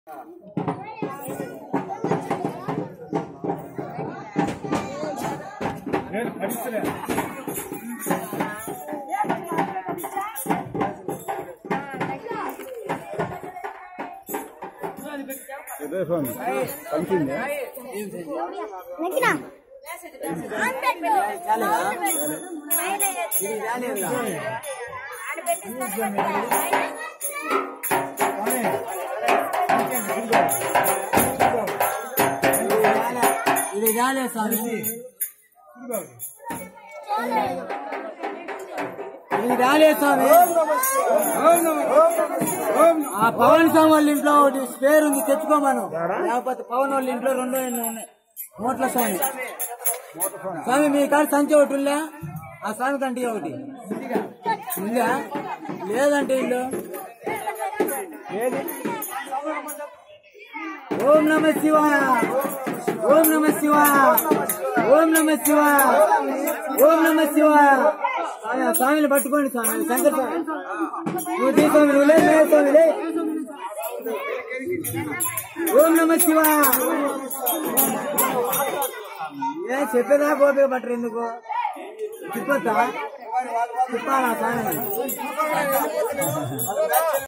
ఆ పవన్ స్వామి వాళ్ళ ఇంట్లో ఒకటి స్పేర్ ఉంది, తెచ్చుకోమను. లేకపోతే పవన్ వాళ్ళ ఇంట్లో 2 ఉన్నాయి. మోట్ల స్వామి స్వామి మీ కాడ సంచి ఒకటి ఉందా? ఆ స్వామి కంటే ఒకటి ఉందా? లేదంటే ఇల్లు ఓం నమ శివాయ, ఓం నమ శివాయ, ఓం నమ శివాయ, ఓం నమ శివాయ. స్వామిని పట్టుకోండి స్వామి. శంకర్ స్వామి నువ్వు తీసుకొని నువ్వు లేదు స్వామి లే. ఓం నమ శివాయ. ఏ చెప్పేదాకా ఓపిక పట్టరు ఎందుకు? తిప్పొద్దా? తిప్పాలా స్వామి?